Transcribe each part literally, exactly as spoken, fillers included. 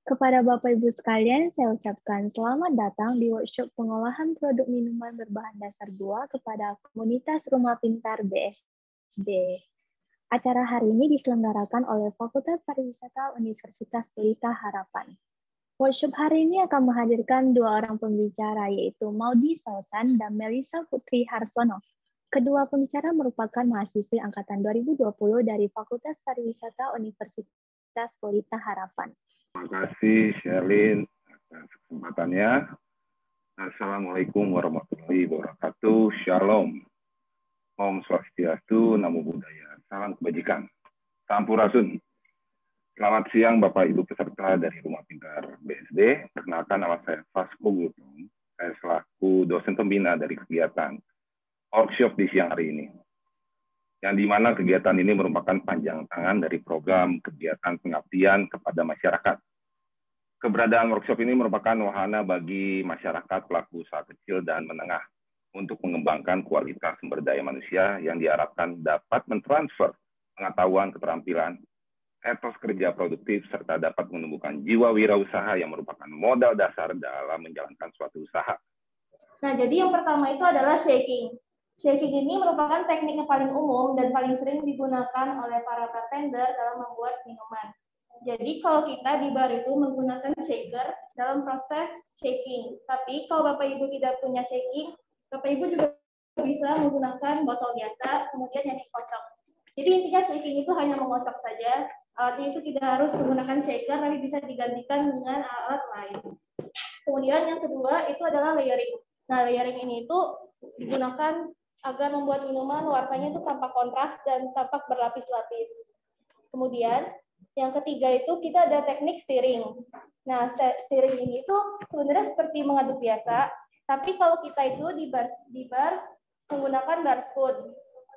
Kepada Bapak Ibu sekalian, saya ucapkan selamat datang di workshop pengolahan produk minuman berbahan dasar buah kepada komunitas Rumah Pintar B S D. Acara hari ini diselenggarakan oleh Fakultas Pariwisata Universitas Pelita Harapan. Workshop hari ini akan menghadirkan dua orang pembicara, yaitu Maudi Sausan dan Melisa Putri Harsono. Kedua pembicara merupakan mahasiswi angkatan dua ribu dua puluh dari Fakultas Pariwisata Universitas Pelita Harapan. Terima kasih, Sherlyn, atas kesempatannya. Assalamualaikum warahmatullahi wabarakatuh. Shalom. Om Swastiastu, Namo Buddhaya. Salam kebajikan. Sampurasun. Selamat siang, Bapak Ibu peserta dari Rumah Pintar B S D. Perkenalkan, nama saya Vasco Gutong. Saya selaku dosen pembina dari kegiatan workshop di siang hari ini. Yang di mana kegiatan ini merupakan panjang tangan dari program kegiatan pengabdian kepada masyarakat. Keberadaan workshop ini merupakan wahana bagi masyarakat pelaku usaha kecil dan menengah untuk mengembangkan kualitas sumber daya manusia yang diharapkan dapat mentransfer pengetahuan, keterampilan, etos kerja produktif, serta dapat menumbuhkan jiwa wirausaha yang merupakan modal dasar dalam menjalankan suatu usaha. Nah, jadi yang pertama itu adalah shaking. Shaking ini merupakan teknik yang paling umum dan paling sering digunakan oleh para bartender dalam membuat minuman. Jadi kalau kita di bar itu menggunakan shaker dalam proses shaking. Tapi kalau Bapak Ibu tidak punya shaking, Bapak Ibu juga bisa menggunakan botol biasa, kemudian yang dikocok. Jadi intinya shaking itu hanya mengocok saja. Alatnya itu tidak harus menggunakan shaker, tapi bisa digantikan dengan alat lain. Kemudian yang kedua itu adalah layering. Nah, layering ini itu digunakan agar membuat minuman warnanya itu tampak kontras dan tampak berlapis-lapis. Kemudian yang ketiga itu kita ada teknik stirring. Nah, stirring ini itu sebenarnya seperti mengaduk biasa, tapi kalau kita itu di bar, di bar menggunakan bar spoon.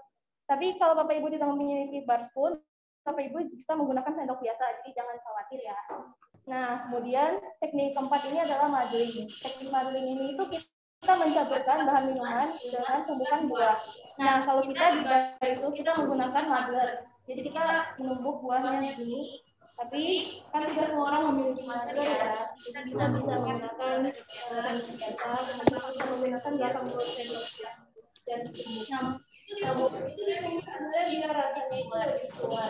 Tapi kalau Bapak Ibu tidak memiliki bar spoon, Bapak Ibu bisa menggunakan sendok biasa, jadi jangan khawatir ya. Nah, kemudian teknik keempat ini adalah muddling. Teknik muddling ini itu kita kita mencampurkan bahan minuman dengan tumbukan buah. Nah, kalau kita di bar itu kita menggunakan muddler. Jadi kita menumbuk buahnya segini, tapi kan tidak semua orang memiliki muddler ya. Kita bisa bisa menggunakan sendok biasa, kita bisa menggunakan belakang buah sendok dan nah, itu itu sebenarnya biar rasanya itu lebih keluar.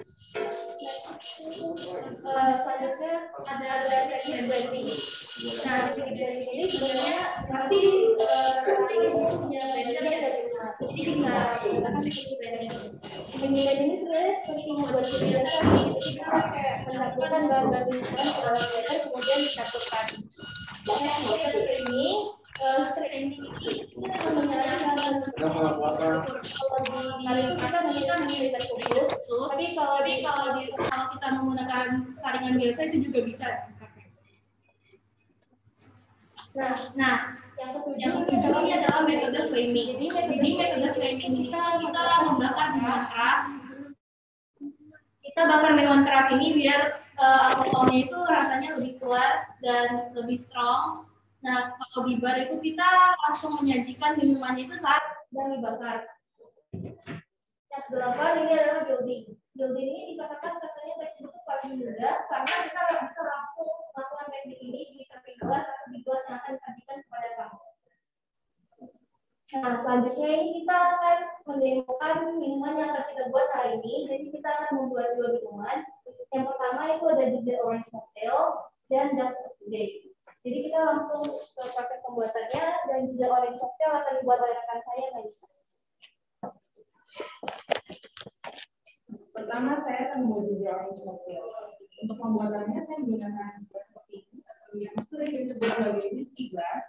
Uh, selanjutnya ada ada teknik blending. Nah, teknik blending ini sebenarnya pasti pasti punya blender ya, jadi bisa menggunakan teknik blending. Teknik blending ini sebenarnya seperti membuat biasa, kita kayak mencampurkan bahan-bahan minuman ke dalam blender kemudian dicampurkan. Nah, seperti ini, seperti ini kita menggunakan bahan-bahan kalau itu kita menggunakan mililiter khusus, tapi kalau di kalau di kalau kita menggunakan saringan biasa itu juga bisa dipakai. Nah, nah yang ketujuh, yang ketujuh ini adalah metode flaming. Jadi metode, Jadi, metode flaming kita kita membakar minuman keras. Kita bakar minuman keras ini biar uh, alkoholnya itu rasanya lebih kuat dan lebih strong. Nah, kalau di bar itu kita langsung menyajikan minumannya itu saat sedang dibakar. Yang kedelapan ini adalah building. Building ini dikatakan katanya teknik itu paling mudah karena kita bisa langsung melakukan teknik ini di samping gelas atau di gelas yang akan disajikan kepada tamu. Nah, selanjutnya ini kita akan mendemokan minuman yang akan kita buat hari ini. Jadi kita akan membuat dua minuman. Yang pertama itu ada ginger orange cocktail dan dusk today. Jadi kita langsung ke proses pembuatannya dan ginger orange cocktail akan dibuat oleh rekan saya Melisa. Pertama saya akan membuat ginger orange cocktail. Untuk pembuatannya saya menggunakan gelas seperti ini atau yang sering disebut sebagai whiskey glass.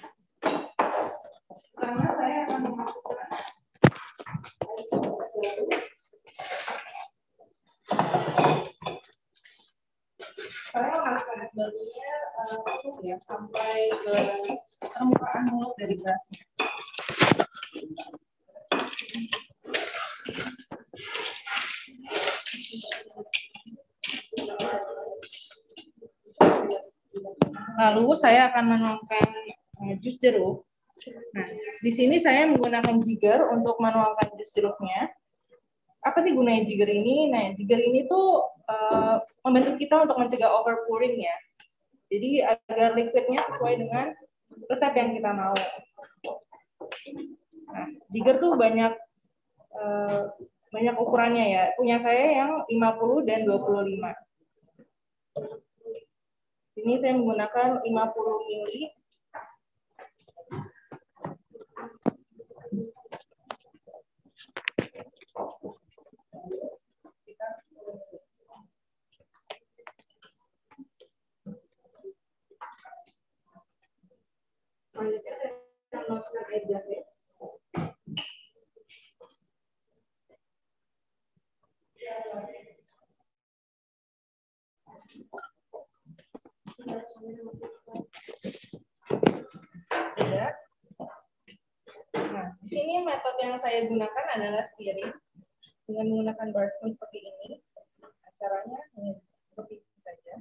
Pertama saya akan memasukkan air sedikit dulu. Saya akan barunya uh, ya sampai ke permukaan mulut dari gelasnya. Lalu saya akan menuangkan uh, jus jeruk. Nah, di sini saya menggunakan jigger untuk menuangkan jus jeruknya. apa sih gunanya jigger ini? Nah, jigger ini tuh uh, membantu kita untuk mencegah overpouring ya. Jadi agar liquidnya sesuai dengan resep yang kita mau. Nah, jigger tuh banyak uh, banyak ukurannya ya. Punya saya yang lima puluh dan dua puluh lima. Ini saya menggunakan lima puluh mili. Selanjutnya saya akan masukkan air jahe. Sudah. Nah, di sini metode yang saya gunakan adalah stirring dengan menggunakan bar spoon seperti ini. Caranya seperti ini saja.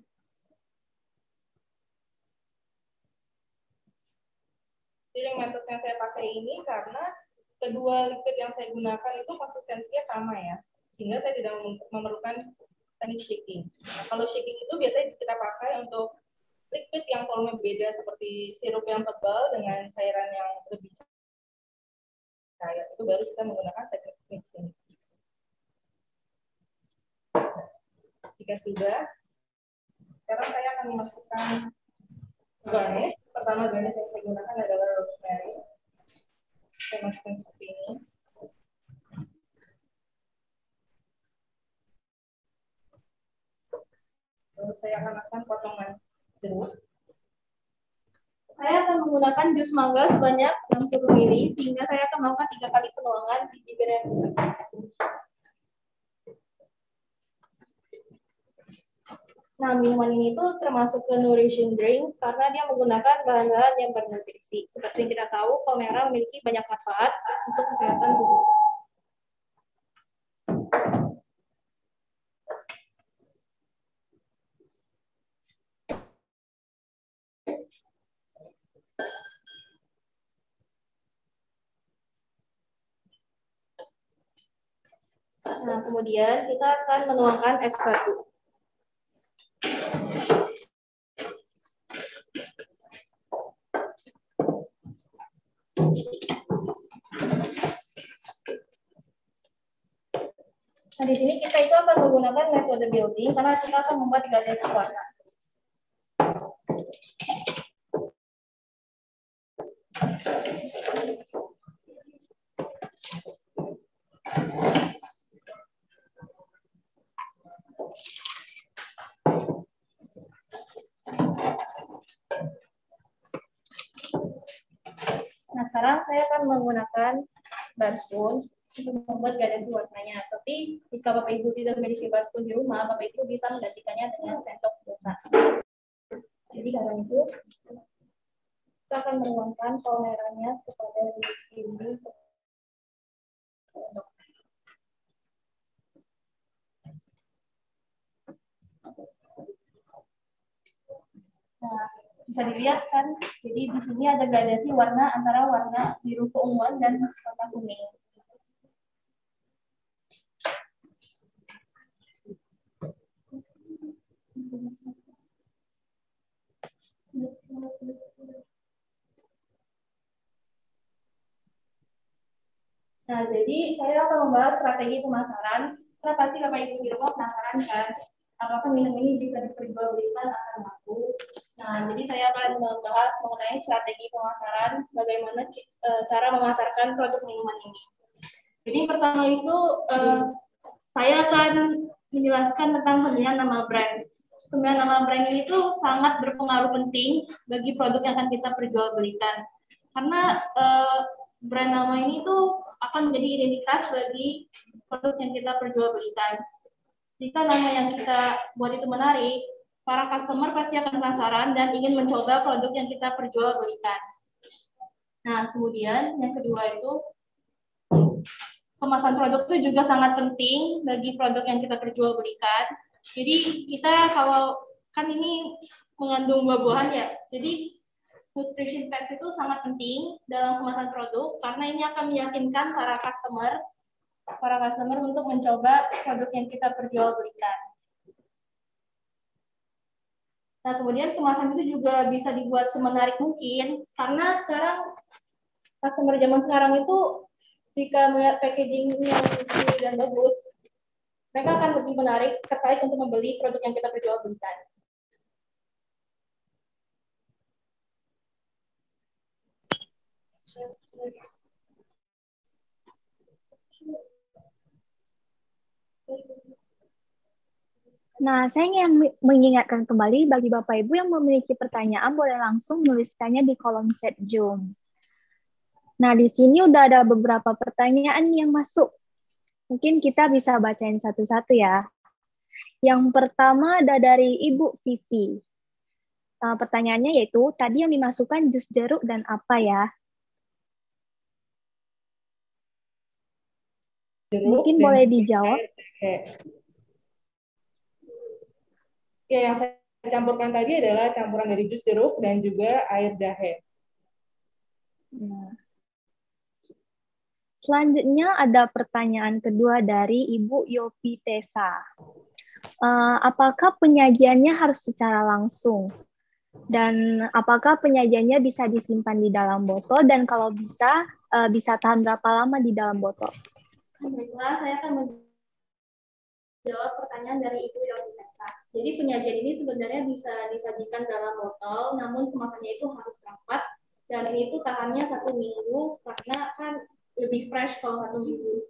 Stirring metode yang saya pakai ini karena kedua liquid yang saya gunakan itu konsistensinya sama ya, sehingga saya tidak memerlukan teknik shaking. Nah, kalau shaking itu biasanya kita pakai untuk liquid yang volume beda seperti sirup yang tebal dengan cairan yang lebih cair. Itu baru kita menggunakan teknik mixing. Jika sudah, sekarang saya akan memasukkan garnish. Pertama garnish yang saya gunakan adalah rosemary. Saya masukkan seperti ini. Terus saya akan masukkan potongan jeruk. Saya akan menggunakan jus mangga sebanyak enam puluh mili, sehingga saya akan melakukan tiga kali penuangan di jigger yang besar. Nah, minuman ini tuh termasuk ke nourishing drinks karena dia menggunakan bahan-bahan yang bernutrisi. Seperti yang kita tahu, kol merah memiliki banyak manfaat untuk kesehatan tubuh. Nah, kemudian kita akan menuangkan es batu. Nah, di sini kita itu akan menggunakan metode building karena kita akan membuat gradasi warna. Nah, sekarang saya akan menggunakan bar spoon untuk membuat gradasi warnanya. Tapi jika Bapak Ibu tidak memiliki bar spoon di rumah, Bapak Ibu bisa menggantikannya dengan sendok biasa. Jadi karena itu kita akan menuangkan kol merahnya kepada ini. Nah, bisa dilihat kan, jadi di sini ada gradasi warna antara warna biru keunguan dan warna kuning. Nah, jadi saya akan membahas strategi pemasaran. Karena pasti Bapak Ibu di rumah penasaran kan, apakah minum ini bisa diperjualbelikan akan laku. Nah, jadi saya akan membahas mengenai strategi pemasaran, bagaimana cara memasarkan produk minuman ini. Jadi pertama itu eh, saya akan menjelaskan tentang pemilihan nama brand. Pemilihan nama brand ini tuh sangat berpengaruh penting bagi produk yang akan kita perjualbelikan. Karena eh, brand nama ini tuh akan menjadi identitas bagi produk yang kita perjualbelikan. Jika nama yang kita buat itu menarik, para customer pasti akan penasaran dan ingin mencoba produk yang kita perjualbelikan. Nah, kemudian yang kedua itu kemasan produk itu juga sangat penting bagi produk yang kita perjualbelikan. Jadi kita kalau kan ini mengandung buah-buahan ya, jadi nutrition facts itu sangat penting dalam kemasan produk karena ini akan meyakinkan para customer para customer untuk mencoba produk yang kita perjualbelikan. Nah, kemudian kemasan itu juga bisa dibuat semenarik mungkin, karena sekarang customer zaman sekarang itu jika melihat packaging yang lucu dan bagus, mereka akan lebih menarik, tertarik untuk membeli produk yang kita perjualbelikan. Nah, saya ingin mengingatkan kembali bagi Bapak Ibu yang memiliki pertanyaan boleh langsung menuliskannya di kolom chat Zoom. Nah, di sini udah ada beberapa pertanyaan yang masuk. Mungkin kita bisa bacain satu-satu ya. Yang pertama ada dari Ibu Vivi. Uh, pertanyaannya yaitu, tadi yang dimasukkan jus jeruk dan apa ya? Jeruk Mungkin boleh dijawab. Ya, yang saya campurkan tadi adalah campuran dari jus jeruk dan juga air jahe. Nah. Selanjutnya ada pertanyaan kedua dari Ibu Yopi Tesa. Uh, apakah penyajiannya harus secara langsung? Dan apakah penyajiannya bisa disimpan di dalam botol? Dan kalau bisa, uh, bisa tahan berapa lama di dalam botol? Baiklah, saya akan menjawab pertanyaan dari Ibu Yopi Tesa. Jadi penyajian ini sebenarnya bisa disajikan dalam botol, namun kemasannya itu harus rapat, dan ini tuh tahannya satu minggu, karena kan lebih fresh kalau satu minggu.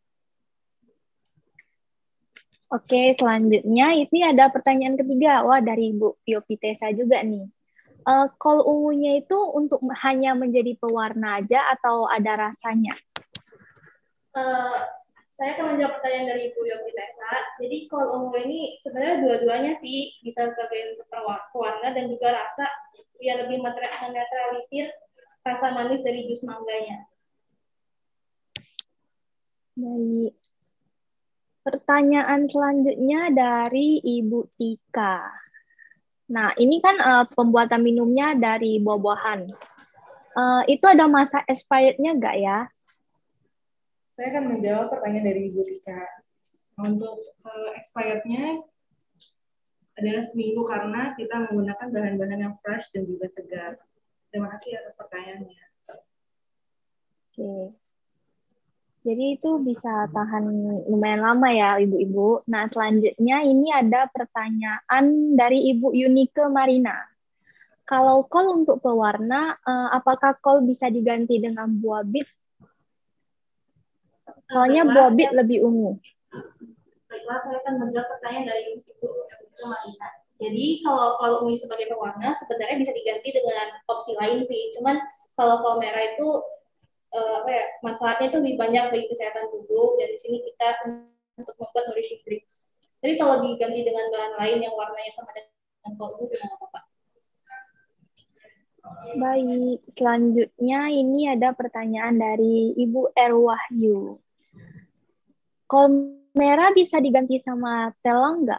Oke, selanjutnya ini ada pertanyaan ketiga. Wah, dari Ibu Yopi Tesa juga nih. Uh, kol ungunya itu untuk hanya menjadi pewarna aja atau ada rasanya? Uh, saya akan menjawab pertanyaan dari Ibu Yopi Tesa. Jadi kol ungu ini sebenarnya dua-duanya sih bisa sebagai untuk pewarna dan juga rasa, biar lebih menetralisir rasa manis dari jus mangganya. Baik. Pertanyaan selanjutnya dari Ibu Tika. Nah, ini kan uh, pembuatan minumnya dari buah-buahan. Uh, itu ada masa expired-nya nggak ya? Saya akan menjawab pertanyaan dari Ibu Tika. Untuk uh, expired-nya adalah seminggu karena kita menggunakan bahan-bahan yang fresh dan juga segar. Terima kasih atas pertanyaannya. Oke. Jadi itu bisa tahan lumayan lama ya, Ibu-Ibu. Nah, selanjutnya ini ada pertanyaan dari Ibu Yunike Marina. Kalau kol untuk pewarna, apakah kol bisa diganti dengan buah bit? Soalnya buah bit lebih ungu. Baiklah, saya akan menjawab pertanyaan dari Ibu Yunike Marina. Jadi kalau kol ungu sebagai pewarna sebenarnya bisa diganti dengan opsi lain sih. Cuman kalau kol merah itu Uh, apa ya, manfaatnya itu lebih banyak bagi kesehatan tubuh, dan di sini kita untuk membuat nourishing drinks. Tapi kalau diganti dengan bahan lain yang warnanya sama dengan kol ungu juga nggak apa-apa. Baik, selanjutnya ini ada pertanyaan dari Ibu Erwahyu. Kol merah bisa diganti sama telang nggak?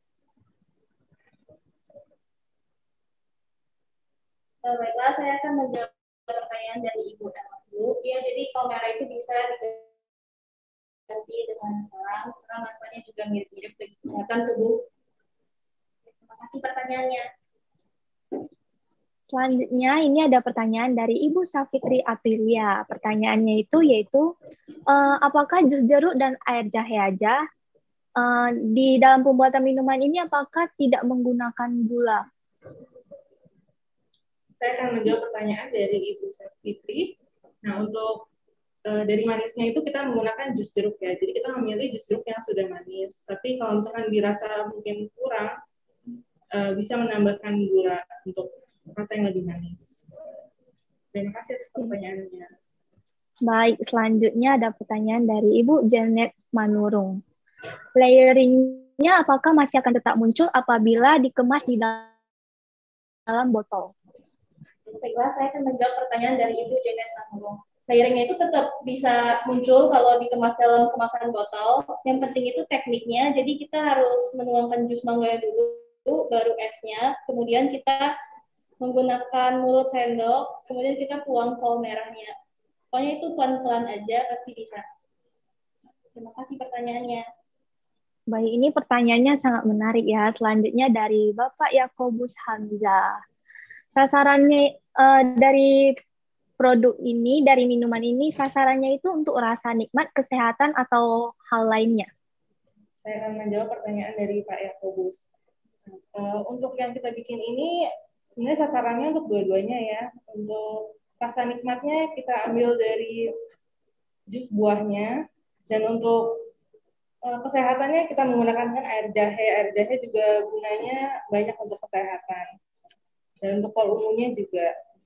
Uh, baiklah, saya akan menjawab pertanyaan dari Ibu Erwahyu. Ya, jadi kol merah itu bisa diganti dengan telang, karena manfaatnya juga mirip-mirip bagi kesehatan tubuh. Terima kasih pertanyaannya. Selanjutnya ini ada pertanyaan dari Ibu Safitri Aprilia. Pertanyaannya itu yaitu uh, apakah jus jeruk dan air jahe aja uh, di dalam pembuatan minuman ini apakah tidak menggunakan gula? Saya akan menjawab pertanyaan dari Ibu Safitri. Nah, untuk uh, dari manisnya itu kita menggunakan jus jeruk ya. Jadi kita memilih jus jeruk yang sudah manis. Tapi kalau misalkan dirasa mungkin kurang, uh, bisa menambahkan gula untuk rasa yang lebih manis. Terima kasih atas pertanyaannya. Baik, selanjutnya ada pertanyaan dari Ibu Janet Manurung. Layering-nya apakah masih akan tetap muncul apabila dikemas di dalam botol? Baiklah, saya akan menjawab pertanyaan dari Ibu Janet Manurung. Layering-nya itu tetap bisa muncul kalau dikemas dalam kemasan botol. Yang penting itu tekniknya, jadi kita harus menuangkan jus mangga dulu, baru esnya, kemudian kita menggunakan mulut sendok, kemudian kita tuang kol merahnya. Pokoknya itu pelan-pelan aja, pasti bisa. Terima kasih pertanyaannya. Baik, ini pertanyaannya sangat menarik ya. Selanjutnya dari Bapak Yakobus Hamzah. Sasarannya uh, dari produk ini, dari minuman ini, sasarannya itu untuk rasa nikmat, kesehatan, atau hal lainnya? Saya akan menjawab pertanyaan dari Pak Yakobus. Uh, untuk yang kita bikin ini, sebenarnya sasarannya untuk dua-duanya ya. Untuk rasa nikmatnya kita ambil dari jus buahnya, dan untuk uh, kesehatannya kita menggunakan kan air jahe. Air jahe juga gunanya banyak untuk kesehatan. Dan untuk volumenya juga.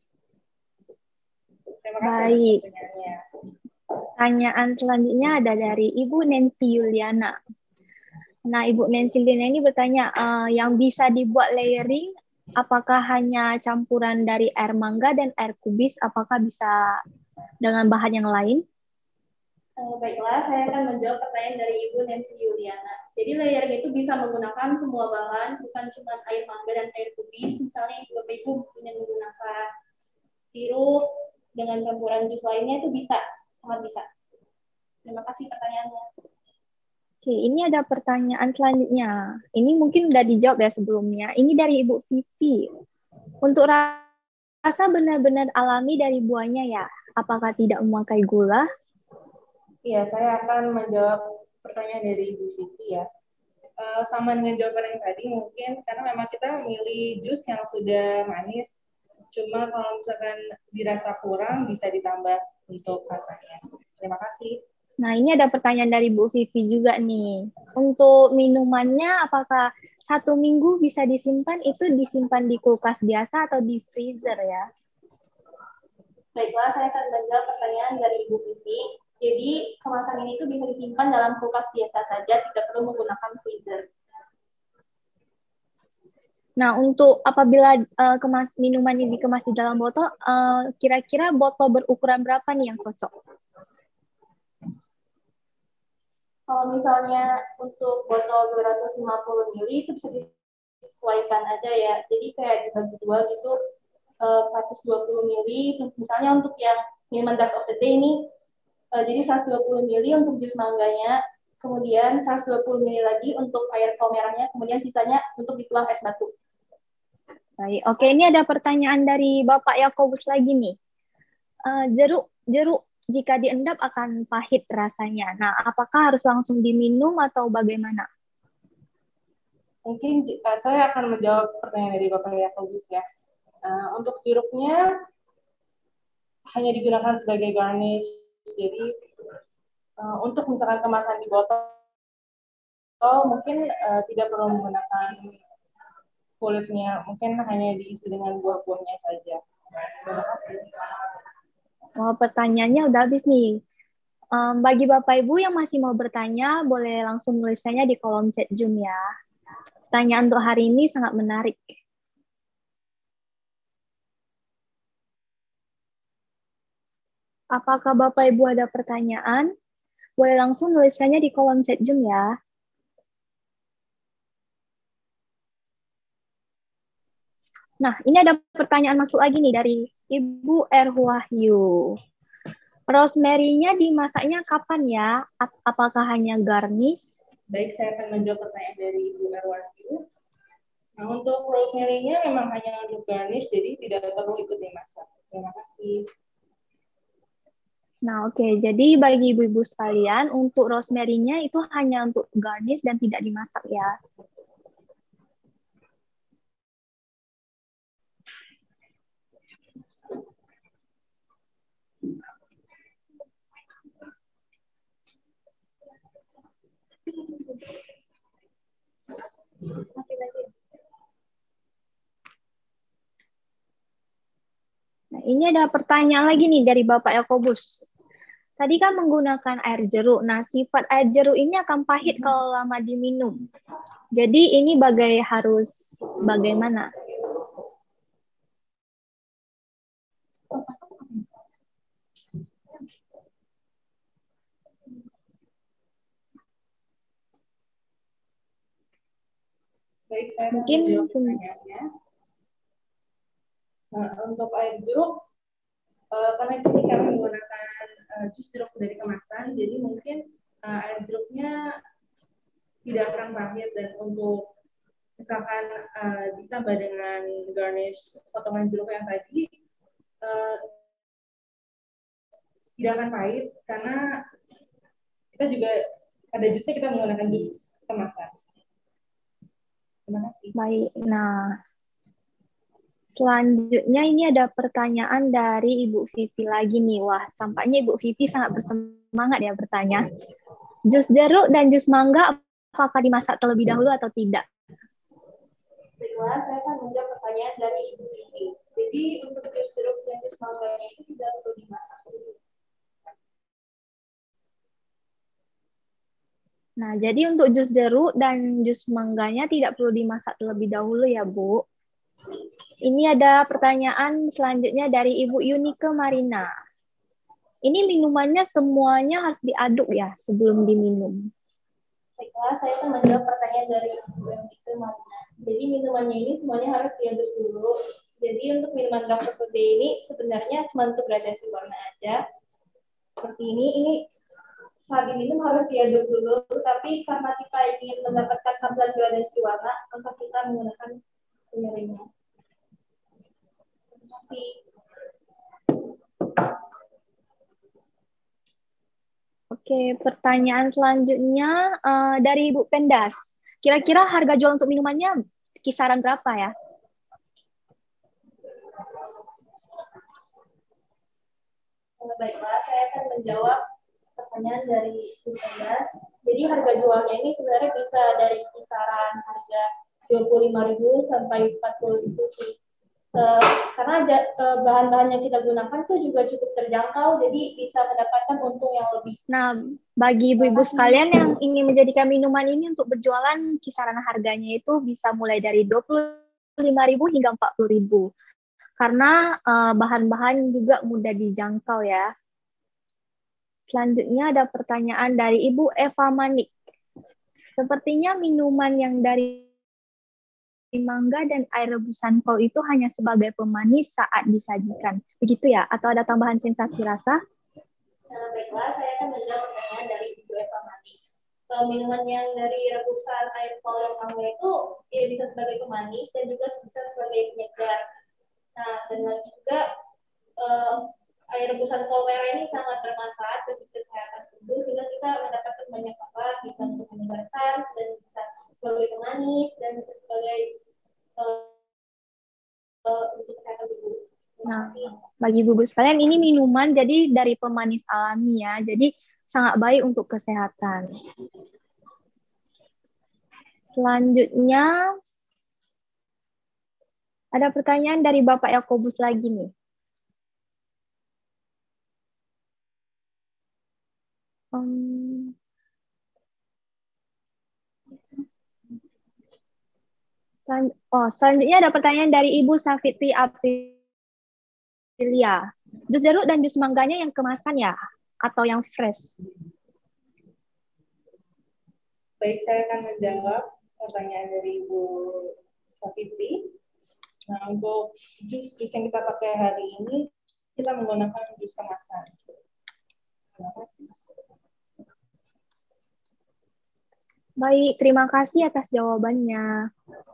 Terima kasih atas Baik. pertanyaannya. Pertanyaan selanjutnya ada dari Ibu Nancy Yuliana. Nah, Ibu Nancy Yuliana ini bertanya, uh, yang bisa dibuat layering, apakah hanya campuran dari air mangga dan air kubis, apakah bisa dengan bahan yang lain? Uh, baiklah, saya akan menjawab pertanyaan dari Ibu Nancy Yuliana. Jadi layering itu bisa menggunakan semua bahan, bukan cuma air mangga dan air kubis. Misalnya Ibu Bapak Ibu ingin menggunakan sirup dengan campuran jus lainnya, itu bisa, sangat bisa. Terima kasih pertanyaannya. Oke, ini ada pertanyaan selanjutnya. Ini mungkin udah dijawab ya sebelumnya. Ini dari Ibu Vivi. Untuk rasa benar-benar alami dari buahnya ya, apakah tidak memakai gula? Iya, saya akan menjawab pertanyaan dari Ibu Vivi ya. Uh, sama dengan jawaban yang tadi mungkin, karena memang kita memilih jus yang sudah manis. Cuma kalau misalkan dirasa kurang, bisa ditambah untuk rasanya. Terima kasih. Nah, ini ada pertanyaan dari Bu Vivi juga nih. Untuk minumannya, apakah satu minggu bisa disimpan? Itu disimpan di kulkas biasa atau di freezer ya? Baiklah, saya akan menjawab pertanyaan dari Ibu Vivi. Jadi, kemasan ini itu bisa disimpan dalam kulkas biasa saja, tidak perlu menggunakan freezer. Nah, untuk apabila uh, kemas minuman ini dikemas di dalam botol, uh, kira-kira botol berukuran berapa nih yang cocok? Kalau misalnya untuk botol dua ratus lima puluh mililiter itu bisa disesuaikan aja ya. Jadi kayak dibagi dua gitu, uh, seratus dua puluh mililiter. Misalnya untuk yang minuman Dark of the Day ini, uh, jadi seratus dua puluh mililiter untuk jus mangganya, kemudian seratus dua puluh mililiter lagi untuk air kol merahnya, kemudian sisanya untuk dituang es batu. Baik, oke, ini ada pertanyaan dari Bapak Yakobus lagi nih. Uh, jeruk, jeruk jika diendap akan pahit rasanya. Nah, apakah harus langsung diminum atau bagaimana? Mungkin uh, saya akan menjawab pertanyaan dari Bapak Yakobus ya. Uh, untuk jeruknya hanya digunakan sebagai garnish. Jadi uh, untuk misalkan kemasan di botol, mungkin uh, tidak perlu menggunakan kulitnya, mungkin hanya diisi dengan buah-buahnya saja. Terima kasih. Oh, pertanyaannya udah habis nih. Um, bagi Bapak Ibu yang masih mau bertanya, boleh langsung nulisnya di kolom chat Zoom ya. Pertanyaan untuk hari ini sangat menarik. Apakah Bapak Ibu ada pertanyaan? Boleh langsung nulisnya di kolom chat Zoom ya. Nah, ini ada pertanyaan masuk lagi nih dari Ibu Erwahyu. Rosemary-nya dimasaknya kapan ya? Apakah hanya garnish? Baik, saya akan menjawab pertanyaan dari Ibu Erwahyu. Nah, untuk rosemary-nya memang hanya untuk garnish, jadi tidak perlu ikut dimasak. Terima kasih. Nah, oke. Okay. Jadi bagi ibu-ibu sekalian, untuk rosemary-nya itu hanya untuk garnish dan tidak dimasak ya. Nah, ini ada pertanyaan lagi nih dari Bapak Yakobus. Tadi kan menggunakan air jeruk. Nah, sifat air jeruk ini akan pahit kalau lama diminum. Jadi ini bagai harus bagaimana? Baik, saya mungkin menjawab pertanyaannya. Nah, untuk air jeruk, uh, karena di sini kami menggunakan uh, jus jeruk dari kemasan, jadi mungkin uh, air jeruknya tidak akan pahit, dan untuk misalkan uh, ditambah dengan garnish potongan jeruk yang tadi uh, tidak akan pahit, karena kita juga pada jusnya kita menggunakan jus kemasan. Terima kasih. Baik, nah selanjutnya ini ada pertanyaan dari Ibu Vivi lagi nih. Wah, tampaknya Ibu Vivi sangat bersemangat ya bertanya. Jus jeruk dan jus mangga apakah dimasak terlebih dahulu atau tidak? Baiklah, saya akan menjawab pertanyaan dari Ibu Vivi. Jadi untuk jus jeruk dan jus mangganya itu tidak perlu dimasak dulu. Nah, jadi untuk jus jeruk dan jus mangganya tidak perlu dimasak terlebih dahulu ya, Bu. Ini ada pertanyaan selanjutnya dari Ibu Yunike Marina. Ini minumannya semuanya harus diaduk ya sebelum diminum. Baiklah, saya akan menjawab pertanyaan dari Ibu Yunike Marina. Jadi minumannya ini semuanya harus diaduk dulu. Jadi untuk minuman Doctor Today ini sebenarnya cuma untuk gradasi warna aja. Seperti ini, ini saat diminum harus diaduk dulu, tapi karena kita ingin mendapatkan tampilan gradasi warna, maka kita menggunakan penyaringnya. Terima kasih. Oke, pertanyaan selanjutnya uh, dari Ibu Pendas. Kira-kira harga jual untuk minumannya kisaran berapa ya? Baiklah, saya akan menjawab pertanyaan dari Ibu Pendas. Jadi harga jualnya ini sebenarnya bisa dari kisaran harga dua puluh lima ribu sampai empat puluh ribu sih. Uh, karena uh, bahan-bahan yang kita gunakan tuh juga cukup terjangkau, jadi bisa mendapatkan untung yang lebih. Nah, bagi ibu-ibu sekalian yang ingin menjadikan minuman ini untuk berjualan, kisaran harganya itu bisa mulai dari dua puluh lima ribu hingga empat puluh ribu. Karena uh, bahan-bahan juga mudah dijangkau ya. Selanjutnya ada pertanyaan dari Ibu Eva Manik. Sepertinya minuman yang dari mangga dan air rebusan kol itu hanya sebagai pemanis saat disajikan. Begitu ya? Atau ada tambahan sensasi rasa? Nah, baiklah, saya akan menjawab pertanyaan dari Ibu Eva Manik. Minuman yang dari rebusan air kol dan mangga itu ya bisa sebagai pemanis dan juga bisa sebagai penyegar. Nah, dan lagi juga uh, air rebusan kol merah ini sangat bermanfaat bagi kesehatan tubuh, sehingga kita mendapatkan banyak manfaat, bisa untuk menyegarkan dan bisa sebagai pemanis dan bisa sebagai uh, uh, untuk kesehatan tubuh. Nah, bagi ibu-ibu sekalian ini minuman jadi dari pemanis alami ya, jadi sangat baik untuk kesehatan. Selanjutnya ada pertanyaan dari Bapak Yakobus lagi nih. Um, oh, selanjutnya ada pertanyaan dari Ibu Safitri Aprilia. Jus jeruk dan jus mangganya yang kemasan ya? Atau yang fresh? Baik, saya akan menjawab pertanyaan dari Ibu Safitri. Nah, untuk jus-jus yang kita pakai hari ini, kita menggunakan jus kemasan. Terima kasih. Baik, terima kasih atas jawabannya.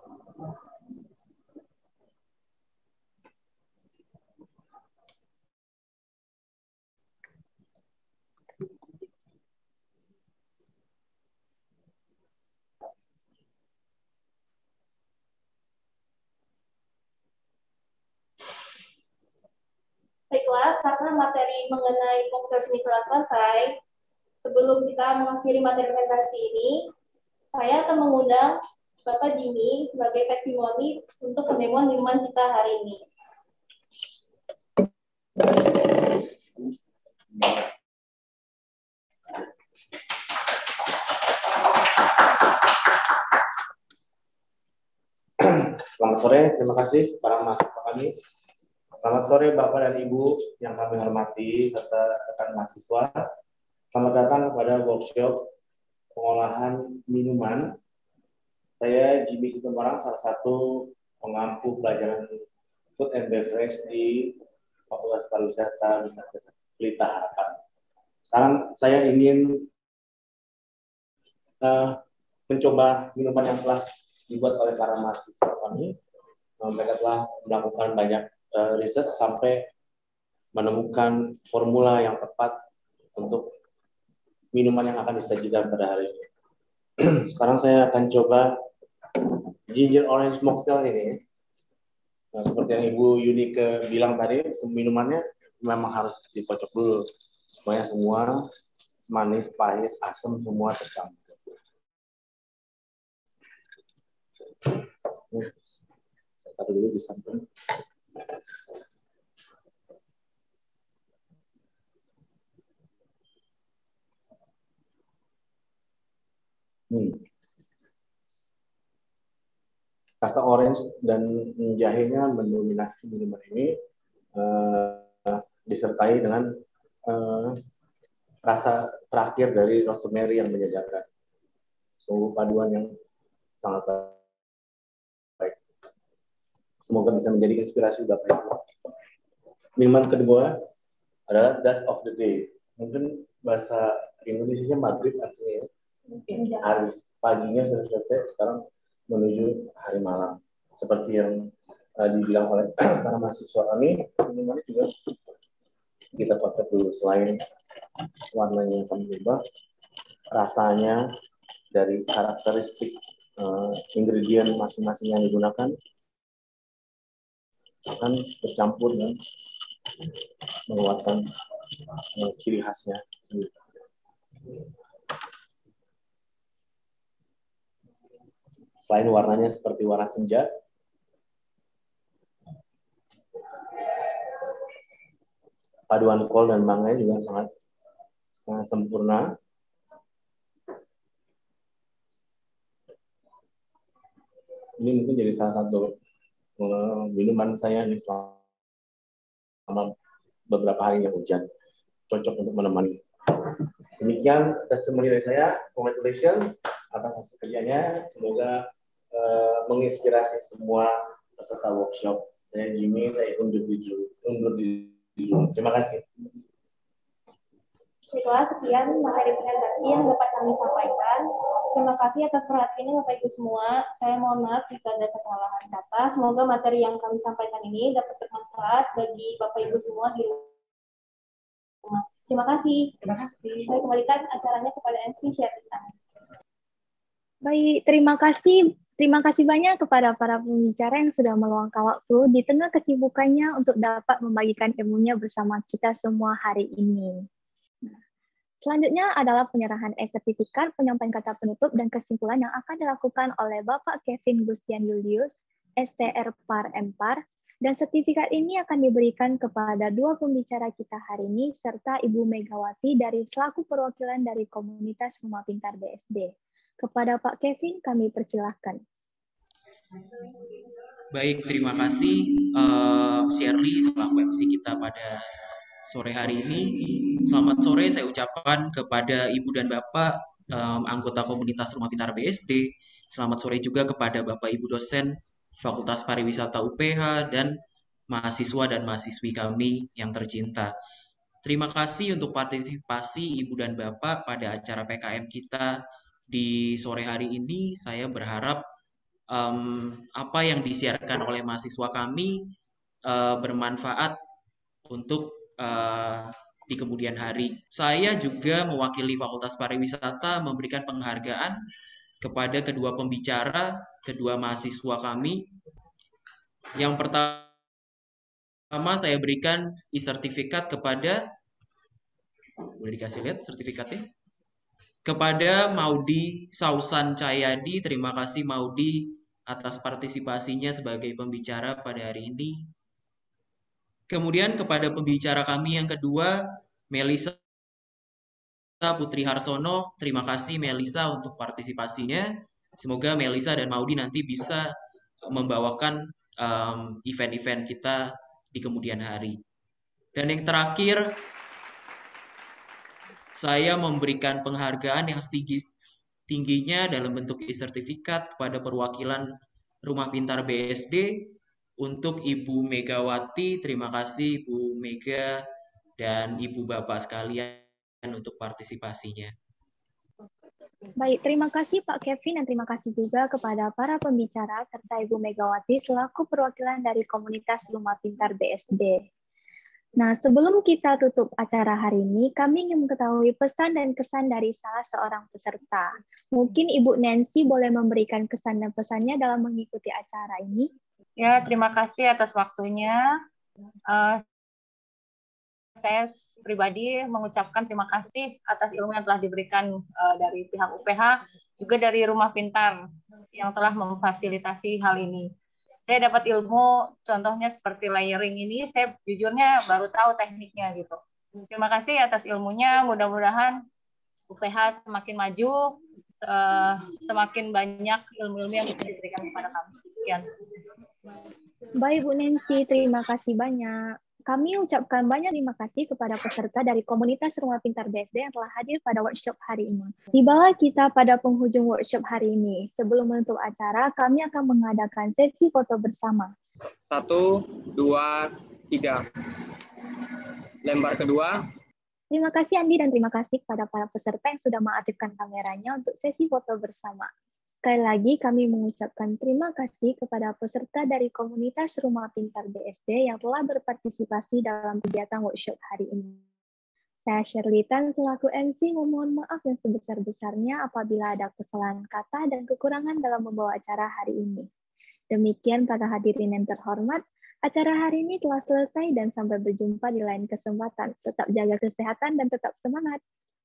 Baiklah, karena materi mengenai komputer seni telah selesai, sebelum kita mengakhiri materi presentasi ini, saya akan mengundang Bapak Jimmy sebagai testimoni untuk pendemoan minuman kita hari ini. Selamat sore, terima kasih para mahasiswa kami. Selamat sore Bapak dan Ibu yang kami hormati serta rekan mahasiswa. Selamat datang kepada workshop pengolahan minuman. Saya Jimmy Situmorang, salah satu pengampu pelajaran Food and Beverage di Fakultas Pariwisata Wisata Pelita Harapan. Sekarang saya ingin uh, mencoba minuman yang telah dibuat oleh para mahasiswa kami. Mereka telah melakukan banyak uh, riset sampai menemukan formula yang tepat untuk minuman yang akan disajikan pada hari ini. Sekarang saya akan coba ginger orange mocktail ini. Nah, seperti yang Ibu Yunike bilang tadi, minumannya memang harus dikocok dulu supaya semua manis, pahit, asam semua tercampur. Saya taruh dulu di samping. Hmm. Rasa orange dan jahenya mendominasi minuman ini, uh, disertai dengan uh, rasa terakhir dari rosemary yang menyegarkan. Sungguh paduan yang sangat baik. Semoga bisa menjadi inspirasi Bapak Ibu. Minuman kedua adalah Dusk of the Day. Mungkin bahasa Indonesia maghrib artinya hari paginya sudah selesai, sekarang menuju hari malam. Seperti yang uh, dibilang oleh para mahasiswa kami, minumannya juga kita pakai dulu. Selain warnanya yang kami ubah, rasanya dari karakteristik uh, ingredient masing-masing yang digunakan akan bercampur dan menguatkan uh, ciri khasnya sendiri. Selain warnanya seperti warna senja, paduan kol dan mangga juga sangat, sangat sempurna. Ini mungkin jadi salah satu uh, minuman saya nih selama beberapa hari yang hujan, cocok untuk menemani. Demikian testimoni dari saya. Congratulations atas hasil kerjanya. Semoga uh, menginspirasi semua peserta workshop. Saya Jimmy, saya undur diri. Undur diri. Terima kasih. Baiklah, sekian materi presentasi yang dapat kami sampaikan. Terima kasih atas perhatiannya Bapak Ibu semua. Saya mohon maaf jika ada kesalahan kata. Semoga materi yang kami sampaikan ini dapat bermanfaat bagi Bapak Ibu semua di rumah. Terima kasih. Terima kasih. Saya kembalikan acaranya kepada M C Sherita. Baik, terima kasih. Terima kasih banyak kepada para pembicara yang sudah meluangkan waktu di tengah kesibukannya untuk dapat membagikan ilmunya bersama kita semua hari ini. Selanjutnya adalah penyerahan e-sertifikat, penyampaian kata penutup, dan kesimpulan yang akan dilakukan oleh Bapak Kevin Gustian Julius, S T R Par M Par, dan sertifikat ini akan diberikan kepada dua pembicara kita hari ini, serta Ibu Megawati dari selaku perwakilan dari komunitas Rumah Pintar B S D. Kepada Pak Kevin, kami persilahkan. Baik, terima kasih uh, Shirley selaku M C kita pada sore hari ini. Selamat sore saya ucapkan kepada Ibu dan Bapak um, anggota komunitas Rumah Pintar B S D. Selamat sore juga kepada Bapak Ibu dosen Fakultas Pariwisata U P H dan mahasiswa dan mahasiswi kami yang tercinta. Terima kasih untuk partisipasi Ibu dan Bapak pada acara P K M kita di sore hari ini. Saya berharap um, apa yang disiarkan oleh mahasiswa kami uh, bermanfaat untuk Uh, di kemudian hari. Saya juga mewakili Fakultas Pariwisata memberikan penghargaan kepada kedua pembicara, kedua mahasiswa kami. Yang pertama saya berikan e-sertifikat kepada, boleh dikasih lihat sertifikatnya? Kepada Maudi Sausan Cahyadi. Terima kasih Maudi atas partisipasinya sebagai pembicara pada hari ini. Kemudian kepada pembicara kami yang kedua, Melisa Putri Harsono. Terima kasih Melisa untuk partisipasinya. Semoga Melisa dan Maudi nanti bisa membawakan event-event um, kita di kemudian hari. Dan yang terakhir, saya memberikan penghargaan yang setinggi tingginya dalam bentuk e-sertifikat kepada perwakilan Rumah Pintar B S D. Untuk Ibu Megawati, terima kasih Ibu Mega dan Ibu Bapak sekalian untuk partisipasinya. Baik, terima kasih Pak Kevin dan terima kasih juga kepada para pembicara serta Ibu Megawati selaku perwakilan dari komunitas Rumah Pintar B S D. Nah, sebelum kita tutup acara hari ini, kami ingin mengetahui pesan dan kesan dari salah seorang peserta. Mungkin Ibu Nancy boleh memberikan kesan dan pesannya dalam mengikuti acara ini. Ya, terima kasih atas waktunya. Uh, Saya pribadi mengucapkan terima kasih atas ilmu yang telah diberikan uh, dari pihak U P H, juga dari Rumah Pintar yang telah memfasilitasi hal ini. Saya dapat ilmu, contohnya seperti layering ini, saya jujurnya baru tahu tekniknya gitu. Terima kasih atas ilmunya, mudah-mudahan U P H semakin maju, uh, semakin banyak ilmu-ilmu yang bisa diberikan kepada kami. Sekian. Baik Bu Nancy, terima kasih banyak. Kami ucapkan banyak terima kasih kepada peserta dari komunitas Rumah Pintar B S D yang telah hadir pada workshop hari ini. Tibalah kita pada penghujung workshop hari ini. Sebelum menutup acara, kami akan mengadakan sesi foto bersama. Satu, dua, tiga. Lembar kedua. Terima kasih Andi dan terima kasih kepada para peserta yang sudah mengaktifkan kameranya untuk sesi foto bersama. Sekali lagi kami mengucapkan terima kasih kepada peserta dari komunitas Rumah Pintar B S D yang telah berpartisipasi dalam kegiatan workshop hari ini. Saya Shirley Tan selaku M C memohon maaf yang sebesar-besarnya apabila ada kesalahan kata dan kekurangan dalam membawa acara hari ini. Demikian para hadirin yang terhormat, acara hari ini telah selesai dan sampai berjumpa di lain kesempatan. Tetap jaga kesehatan dan tetap semangat.